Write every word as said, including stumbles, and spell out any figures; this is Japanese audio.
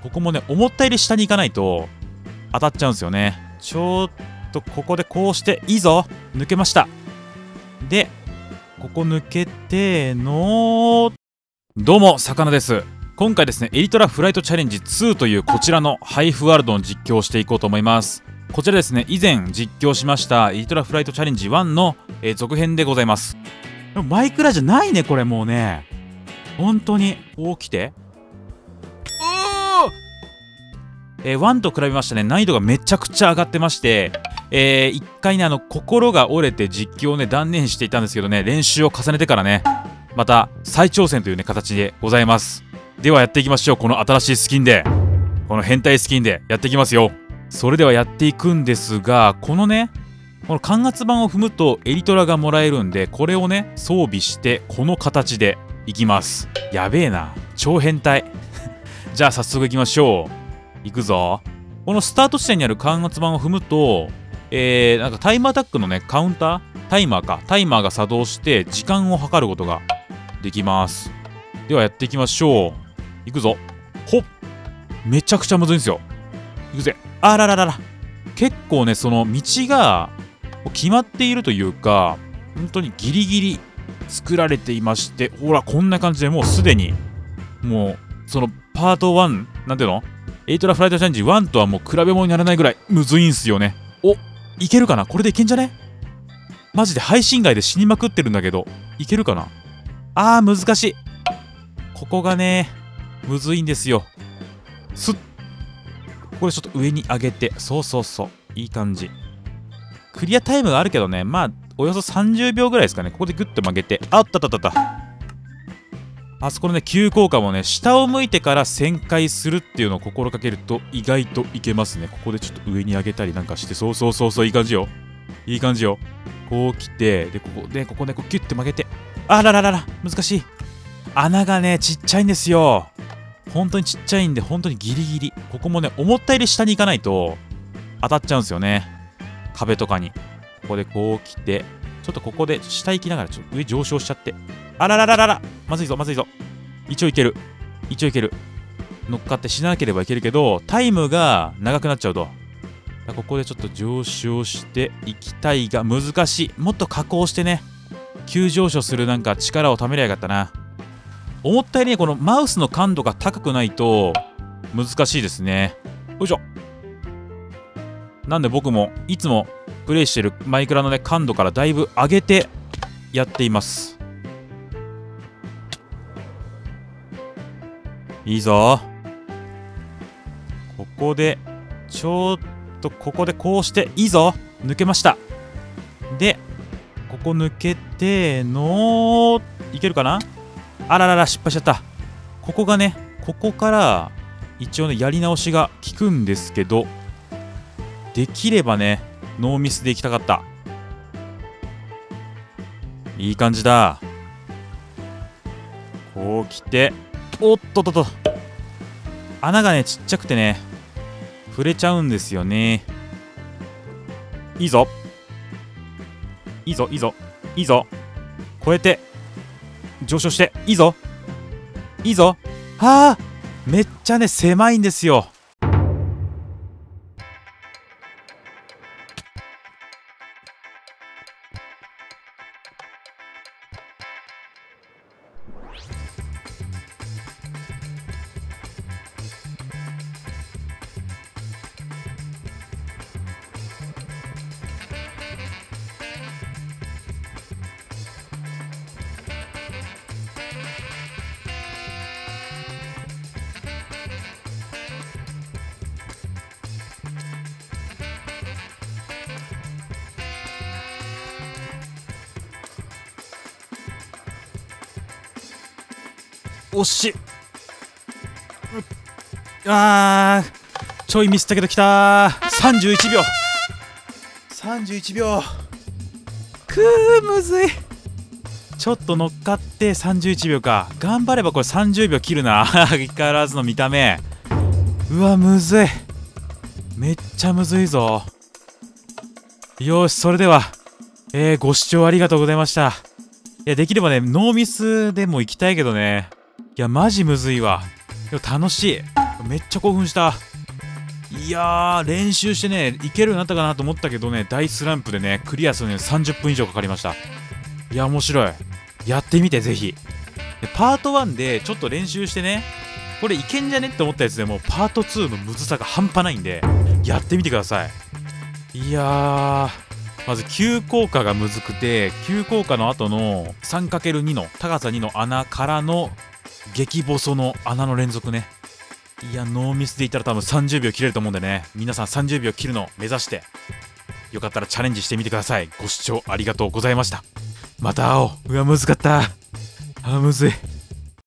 ここもね、思ったより下に行かないと当たっちゃうんですよね。ちょっとここでこうして、いいぞ、抜けました。でここ抜けての、どうも魚です。今回ですね、エリトラフライトチャレンジツーというこちらのハイフワールドの実況をしていこうと思います。こちらですね、以前実況しましたエリトラフライトチャレンジワンの、えー、続編でございます。でもマイクラじゃないね、これもうね。本当にこう来て、えー、ワンと比べましてね、難易度がめちゃくちゃ上がってまして、えー、一回ね、あの心が折れて実況をね断念していたんですけどね、練習を重ねてからね、また再挑戦というね形でございます。ではやっていきましょう。この新しいスキンで、この変態スキンでやっていきますよ。それではやっていくんですが、このね、この感圧板を踏むとエリトラがもらえるんで、これをね装備してこの形でいきます。やべえな、超変態じゃあ早速いきましょう。いくぞ。このスタート地点にある感圧板を踏むと、えー、なんかタイムアタックのねカウンタータイマーかタイマーが作動して時間を計ることができます。ではやっていきましょう。いくぞ。ほっ、めちゃくちゃむずいんですよ。いくぜ。あらららら、結構ねその道が決まっているというか、本当にギリギリ作られていまして、ほらこんな感じでもうすでにもうそのパートワン、なんていうの、エイトラフライトチャレンジワンとはもう比べ物にならないぐらいむずいんすよね。お、いけるかな、これでいけんじゃね。マジで配信外で死にまくってるんだけど、いけるかな。あー難しい。ここがねむずいんですよ。すっ、これちょっと上に上げて、そうそうそう、いい感じ。クリアタイムがあるけどね、まあおよそさんじゅうびょうぐらいですかね。ここでグッと曲げて、あったったったった、あそこのね急降下もね、下を向いてから旋回するっていうのを心がけると意外といけますね。ここでちょっと上に上げたりなんかして、そうそうそうそう、いい感じよ、いい感じよ。こう来て、でここでここねこうキュッて曲げて、あらららら難しい。穴がねちっちゃいんですよ。本当にちっちゃいんで、本当にギリギリ。ここもね思ったより下に行かないと当たっちゃうんですよね、壁とかに。ここでこう来て、ちょっとここで下行きながらちょっと上上昇しちゃって、あららららら、まずいぞまずいぞ。一応いける、一応いける。乗っかってしなければいけるけど、タイムが長くなっちゃうと。ここでちょっと上昇していきたいが難しい。もっと加工してね、急上昇するなんか力を貯めりゃよかったな。思ったよりねこのマウスの感度が高くないと難しいですね。よいしょ。なんで僕もいつもプレイしてるマイクラのね感度からだいぶ上げてやっています。いいぞ。ここでちょっとここでこうして、いいぞ、抜けました。でここ抜けての、いけるかな。あららら失敗しちゃった。ここがね、ここから一応ねやり直しが効くんですけど、できればねノーミスでいきたかった。いい感じだ。こう来て、おっとっとっと、穴がねちっちゃくてね触れちゃうんですよね。いいぞいいぞいいぞいいぞ、越えて上昇して、いいぞいいぞ。はあ、めっちゃね狭いんですよ。惜しい。あーちょいミスったけどきたー。さんじゅういちびょう、さんじゅういちびょう、くーむずい。ちょっと乗っかってさんじゅういちびょうか。頑張ればこれさんじゅうびょう切るな相変わらずの見た目。うわむずい、めっちゃむずいぞ。よし、それでは、えー、ご視聴ありがとうございました。いやできればねノーミスでも行きたいけどね、いやマジむずいわ。でも楽しい。 めっちゃ興奮した。いやー、練習してねいけるようになったかなと思ったけどね、大スランプでねクリアするのにさんじゅっぷん以上かかりました。いや面白い、やってみてぜひ。でパートワンでちょっと練習してね、これいけんじゃねって思ったやつでもパートツーのむずさが半端ないんでやってみてください。いやー、まず急降下がむずくて、急降下の後の さんかけるに の高さにの穴からの激細の穴の連続ね。いやノーミスでいったら多分さんじゅうびょう切れると思うんでね、皆さんさんじゅうびょう切るのを目指してよかったらチャレンジしてみてください。ご視聴ありがとうございました。また会おう。うわむずかった。あむずい。